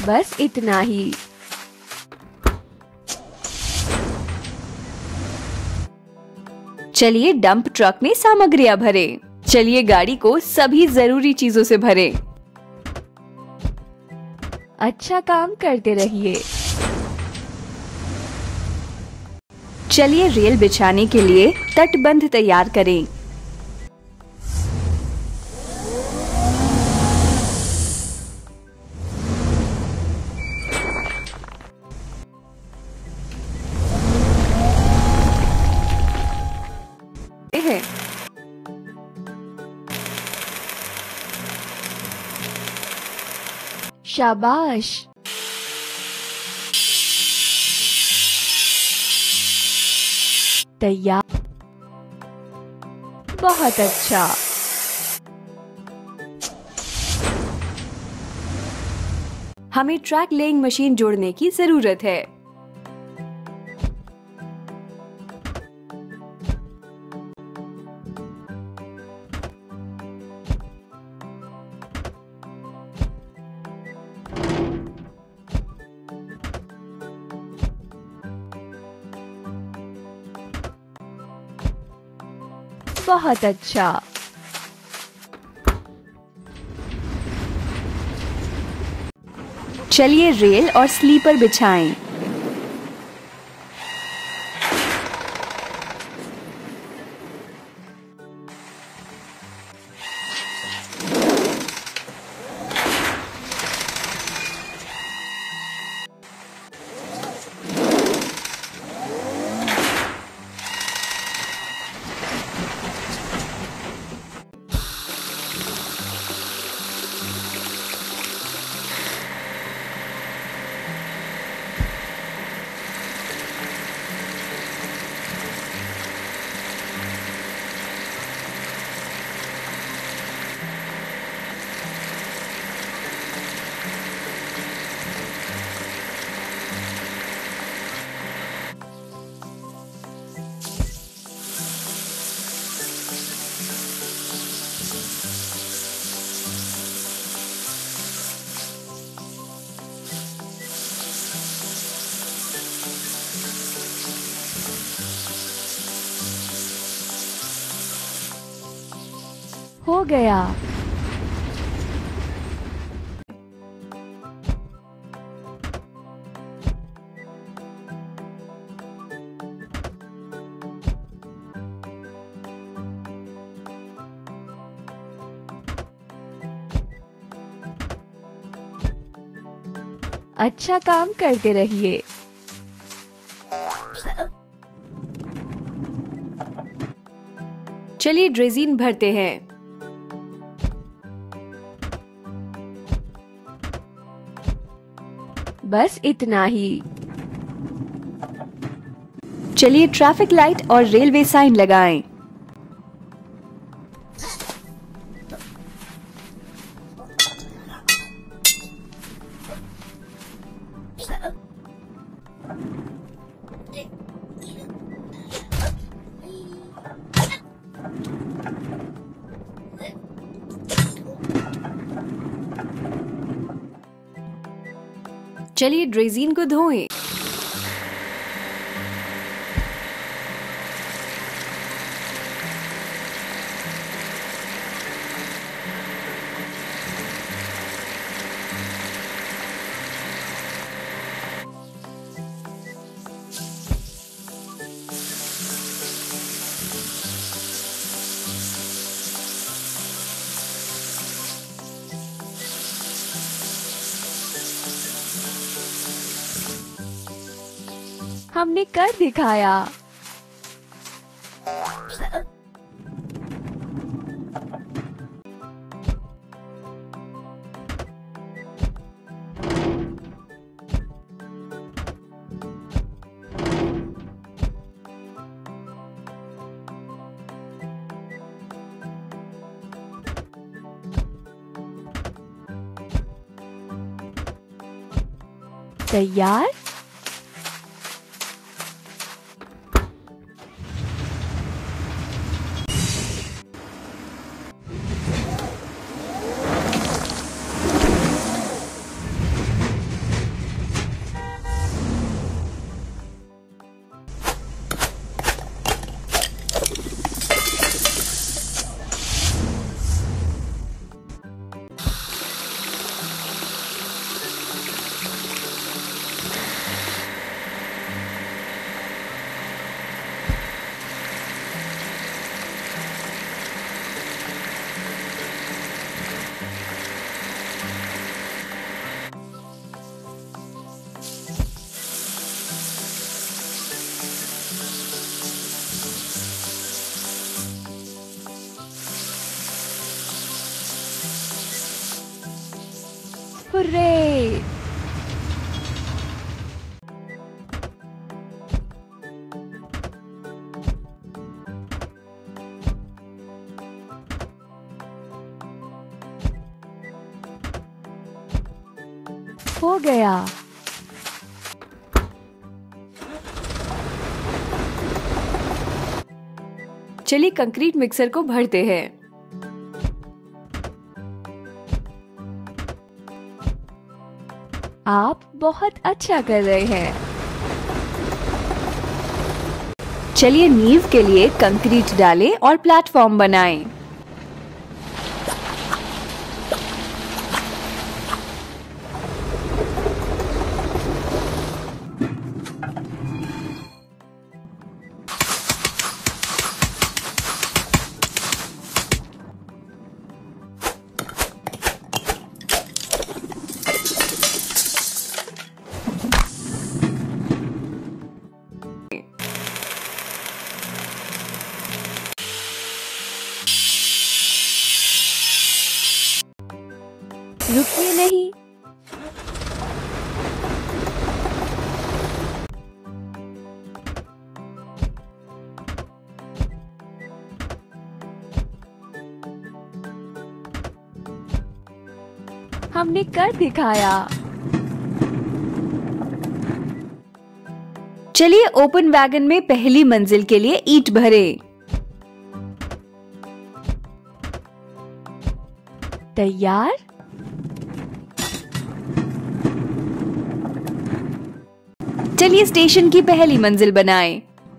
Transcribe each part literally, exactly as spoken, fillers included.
बस इतना ही। चलिए डंप ट्रक में सामग्रियां भरें। चलिए गाड़ी को सभी जरूरी चीजों से भरें। अच्छा काम करते रहिए। चलिए रेल बिछाने के लिए तटबंध तैयार करें। है शाबाश। तैयार। बहुत अच्छा। हमें ट्रैक लेइंग मशीन जोड़ने की जरूरत है। बहुत अच्छा। चलिए रेल और स्लीपर बिछाएं। हो गया। अच्छा काम करते रहिए। चलिए ड्रेजिन भरते हैं। बस इतना ही। चलिए ट्रैफिक लाइट और रेलवे साइन लगाएं। चलिए ड्रेजिन को धोएं। हमने कर दिखाया। तैयार। हुर्रे! हो गया। चलिए कंक्रीट मिक्सर को भरते हैं। आप बहुत अच्छा कर रहे हैं। चलिए नींव के लिए कंक्रीट डालें और प्लेटफॉर्म बनाएं। रुकिए नहीं। हमने कर दिखाया। चलिए ओपन वैगन में पहली मंजिल के लिए ईंट भरें। तैयार? चलिए स्टेशन की पहली मंजिल बनाएं।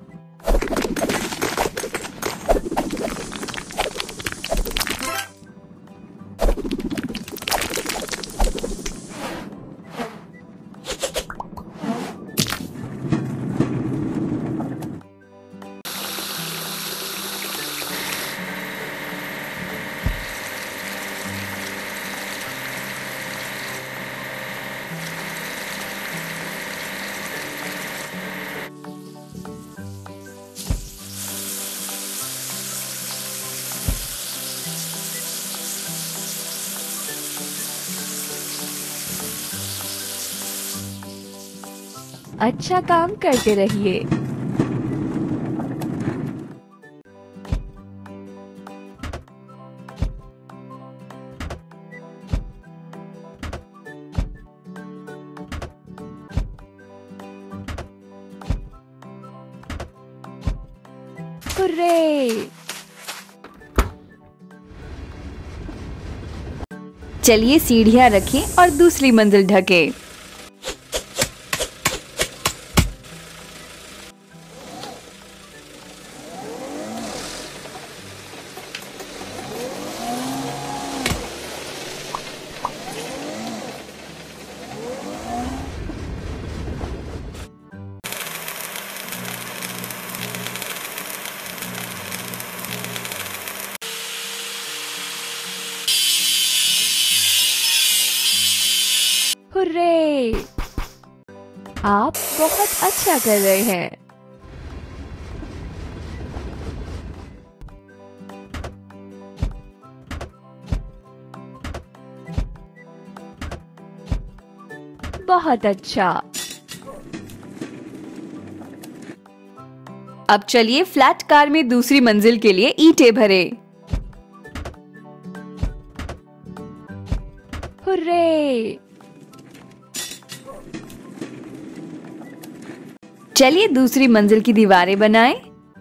अच्छा काम करते रहिए। हुर्रे! चलिए सीढ़ियां रखें और दूसरी मंजिल ढकें। हुर्रे! आप बहुत अच्छा कर रहे हैं। बहुत अच्छा। अब चलिए फ्लैट कार में दूसरी मंजिल के लिए ईंटें भरें। हुर्रे! चलिए दूसरी मंजिल की दीवारें बनाएं।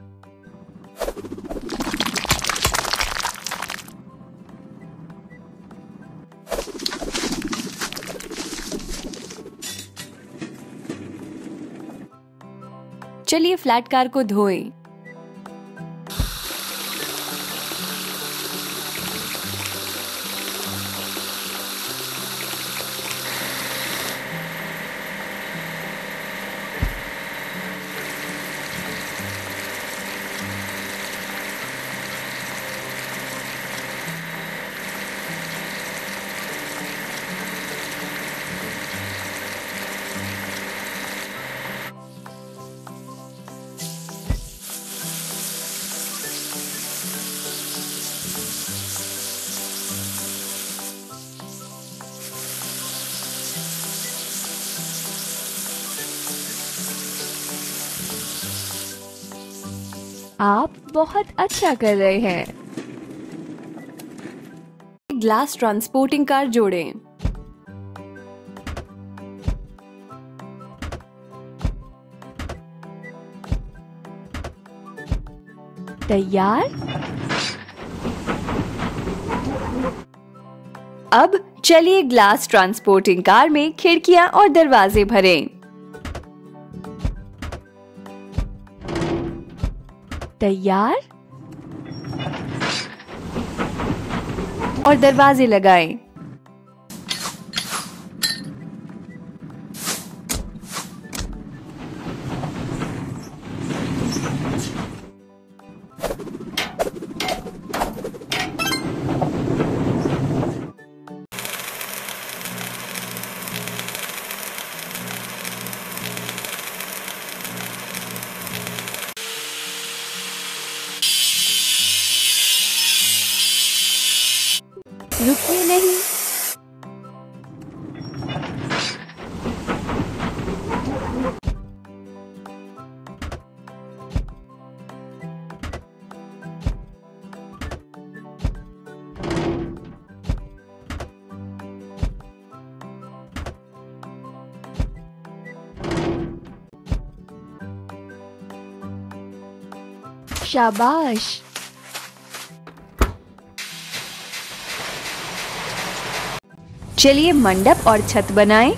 चलिए फ्लैट कार को धोएं। आप बहुत अच्छा कर रहे हैं। ग्लास ट्रांसपोर्टिंग कार जोड़ें। तैयार। अब चलिए ग्लास ट्रांसपोर्टिंग कार में खिड़कियां और दरवाजे भरें। तैयार। और दरवाजे लगाएं। रुकिए नहीं। शाबाश। चलिए मंडप और छत बनाएं।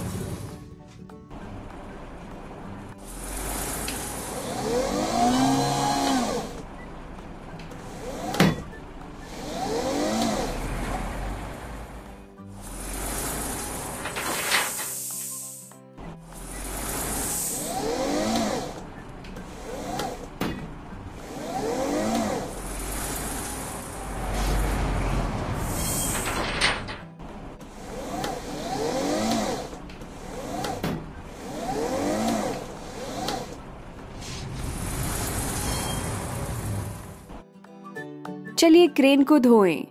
चलिए क्रेन को धोएं।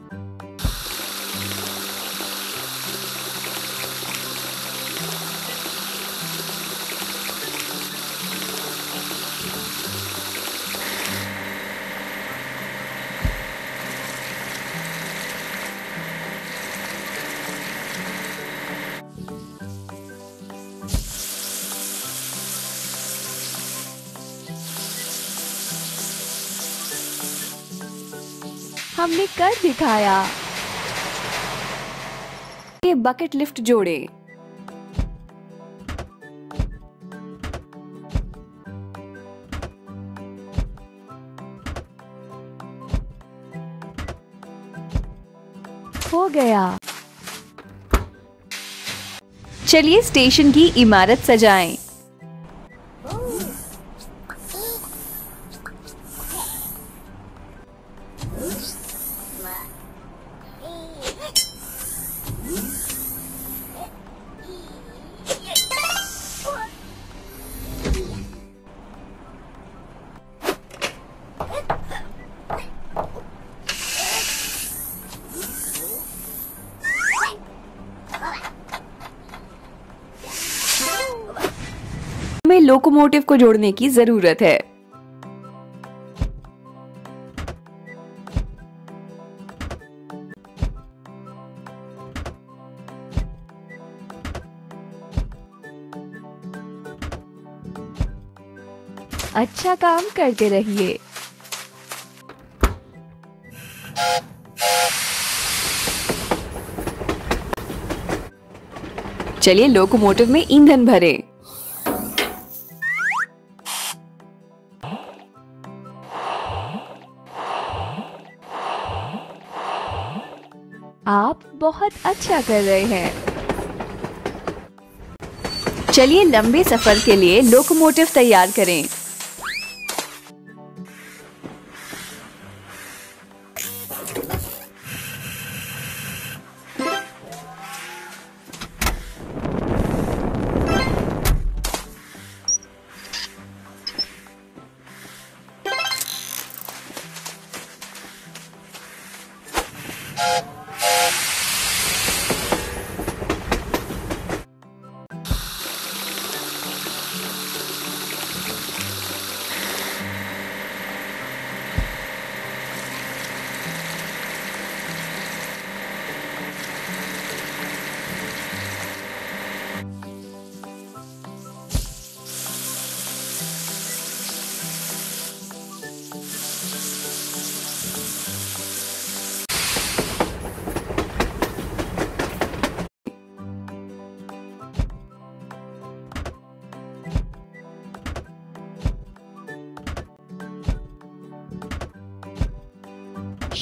हमने कर दिखाया। ये बकेट लिफ्ट जोड़े। हो गया। चलिए स्टेशन की इमारत सजाएं। हमें लोकोमोटिव को जोड़ने की जरूरत है। अच्छा काम करते रहिए। चलिए लोकोमोटिव में ईंधन भरें। आप बहुत अच्छा कर रहे हैं। चलिए लंबे सफर के लिए लोकोमोटिव तैयार करें।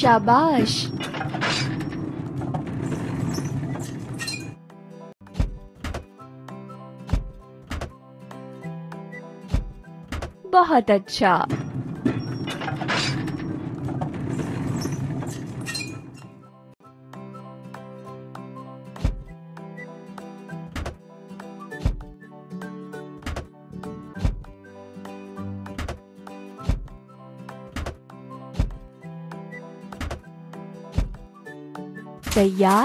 शाबाश। बहुत अच्छा। तैयार।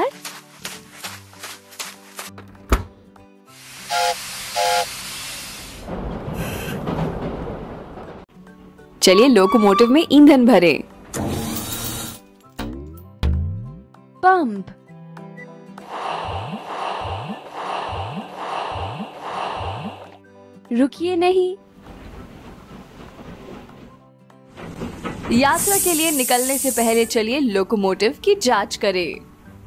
चलिए लोकोमोटिव में ईंधन भरें। पंप। रुकिए नहीं। यात्रा के लिए निकलने से पहले चलिए लोकोमोटिव की जांच करें।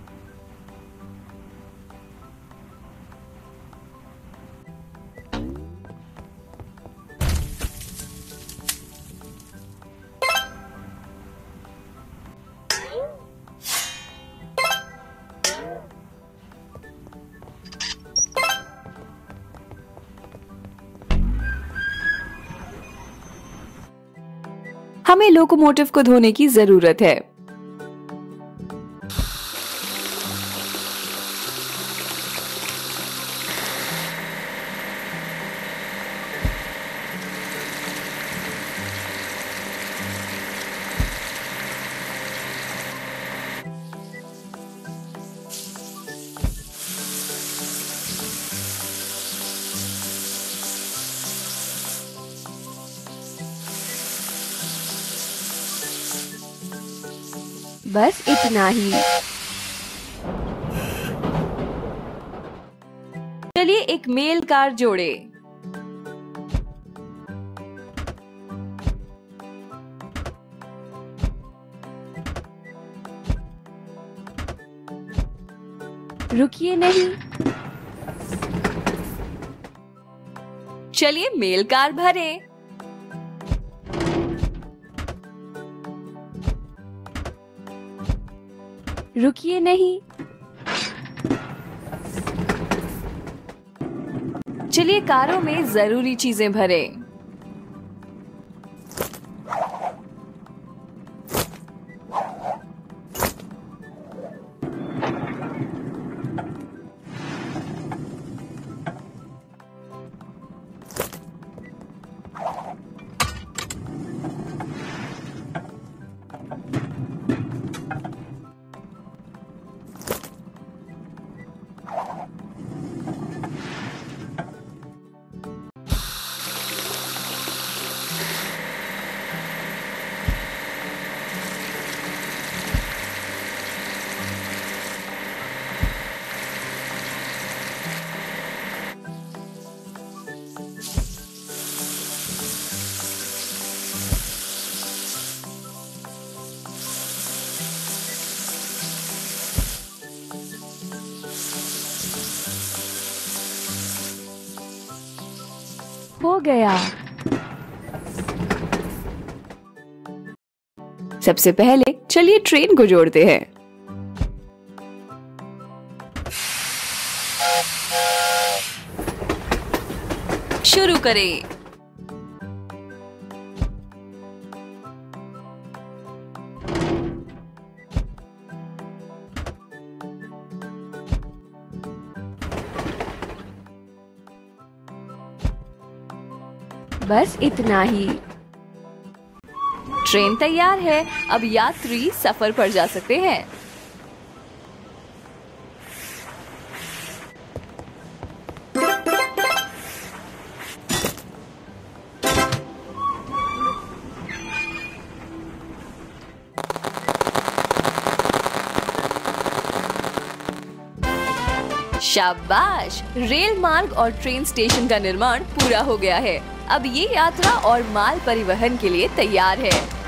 हमें लोकोमोटिव को धोने की जरूरत है। बस इतना ही। चलिए एक मेल कार जोड़े। रुकिए नहीं। चलिए मेल कार भरें। रुकिए नहीं। चलिए कारों में जरूरी चीजें भरें। हो गया। सबसे पहले चलिए ट्रेन को जोड़ते हैं। शुरू करें। बस इतना ही। ट्रेन तैयार है। अब यात्री सफर पर जा सकते हैं। शाबाश! रेल मार्ग और ट्रेन स्टेशन का निर्माण पूरा हो गया है। अब ये यात्रा और माल परिवहन के लिए तैयार है।